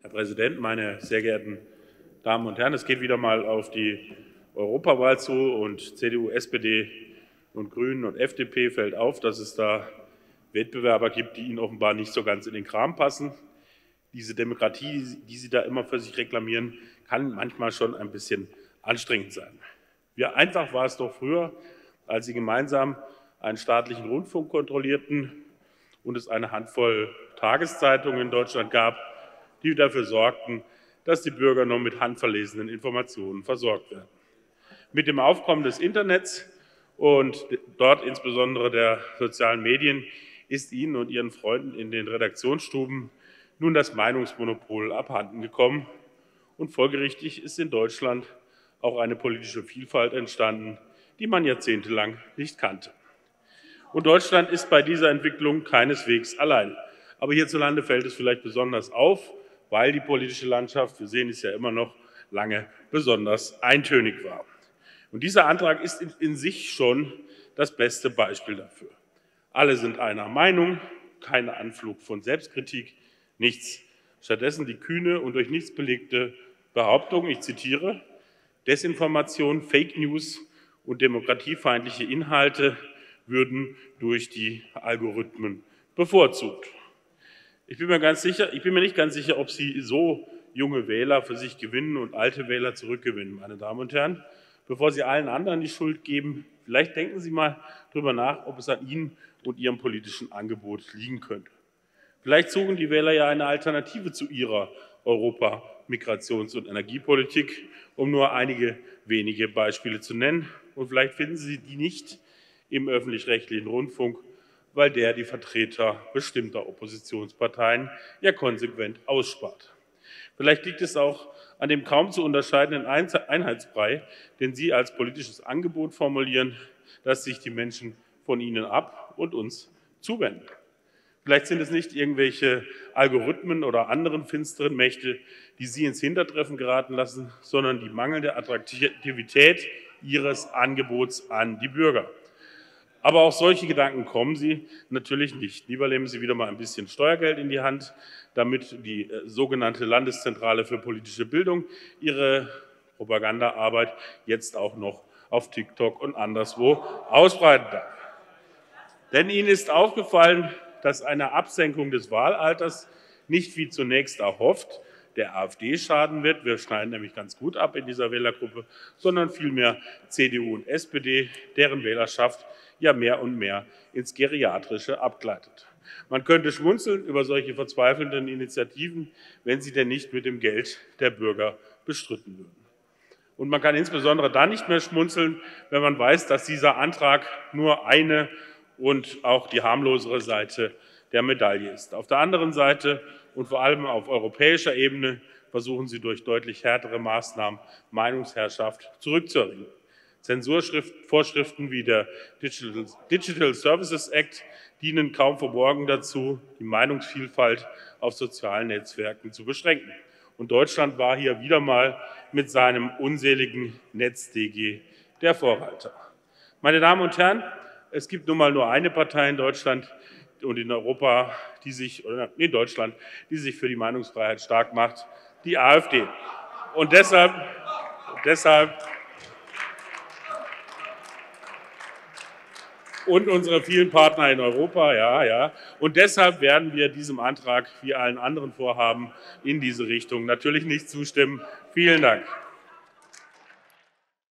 Herr Präsident, meine sehr geehrten Damen und Herren! Es geht wieder mal auf die Europawahl zu, und CDU, SPD und Grünen und FDP fällt auf, dass es da Wettbewerber gibt, die ihnen offenbar nicht so ganz in den Kram passen. Diese Demokratie, die Sie da immer für sich reklamieren, kann manchmal schon ein bisschen anstrengend sein. Wie einfach war es doch früher, als Sie gemeinsam einen staatlichen Rundfunk kontrollierten und es eine Handvoll Tageszeitungen in Deutschland gab, die dafür sorgten, dass die Bürger nur mit handverlesenen Informationen versorgt werden. Mit dem Aufkommen des Internets und dort insbesondere der sozialen Medien ist Ihnen und Ihren Freunden in den Redaktionsstuben nun das Meinungsmonopol abhanden gekommen, und folgerichtig ist in Deutschland auch eine politische Vielfalt entstanden, die man jahrzehntelang nicht kannte. Und Deutschland ist bei dieser Entwicklung keineswegs allein. Aber hierzulande fällt es vielleicht besonders auf, weil die politische Landschaft, wir sehen es ja immer noch, lange besonders eintönig war. Und dieser Antrag ist in sich schon das beste Beispiel dafür. Alle sind einer Meinung, kein Anflug von Selbstkritik, nichts. Stattdessen die kühne und durch nichts belegte Behauptung, ich zitiere: Desinformation, Fake News und demokratiefeindliche Inhalte würden durch die Algorithmen bevorzugt. Ich bin mir nicht ganz sicher, ob Sie so junge Wähler für sich gewinnen und alte Wähler zurückgewinnen, meine Damen und Herren. Bevor Sie allen anderen die Schuld geben, vielleicht denken Sie mal darüber nach, ob es an Ihnen und Ihrem politischen Angebot liegen könnte. Vielleicht suchen die Wähler ja eine Alternative zu Ihrer Europa-, Migrations- und Energiepolitik, um nur einige wenige Beispiele zu nennen. Und vielleicht finden Sie die nicht im öffentlich-rechtlichen Rundfunk, weil der die Vertreter bestimmter Oppositionsparteien ja konsequent ausspart. Vielleicht liegt es auch an dem kaum zu unterscheidenden Einheitsbrei, den Sie als politisches Angebot formulieren, dass sich die Menschen von Ihnen ab und uns zuwenden. Vielleicht sind es nicht irgendwelche Algorithmen oder anderen finsteren Mächte, die Sie ins Hintertreffen geraten lassen, sondern die mangelnde Attraktivität Ihres Angebots an die Bürger. Aber auf solche Gedanken kommen Sie natürlich nicht. Lieber nehmen Sie wieder mal ein bisschen Steuergeld in die Hand, damit die sogenannte Landeszentrale für politische Bildung ihre Propagandaarbeit jetzt auch noch auf TikTok und anderswo ausbreiten darf. Denn Ihnen ist aufgefallen, dass eine Absenkung des Wahlalters nicht wie zunächst erhofft der AfD schaden wird, wir schneiden nämlich ganz gut ab in dieser Wählergruppe, sondern vielmehr CDU und SPD, deren Wählerschaft ja mehr und mehr ins Geriatrische abgleitet. Man könnte schmunzeln über solche verzweifelnden Initiativen, wenn sie denn nicht mit dem Geld der Bürger bestritten würden. Und man kann insbesondere dann nicht mehr schmunzeln, wenn man weiß, dass dieser Antrag nur eine und auch die harmlosere Seite der Medaille ist. Auf der anderen Seite und vor allem auf europäischer Ebene versuchen Sie durch deutlich härtere Maßnahmen Meinungsherrschaft zurückzuerringen. Zensurvorschriften wie der Digital Services Act dienen kaum verborgen dazu, die Meinungsvielfalt auf sozialen Netzwerken zu beschränken. Und Deutschland war hier wieder mal mit seinem unseligen NetzDG der Vorreiter. Meine Damen und Herren, es gibt nun mal nur eine Partei in Deutschland und in Europa, die sich für die Meinungsfreiheit stark macht, die AfD. Und deshalb und unsere vielen Partner in Europa, Und deshalb werden wir diesem Antrag wie allen anderen Vorhaben in diese Richtung natürlich nicht zustimmen. Vielen Dank.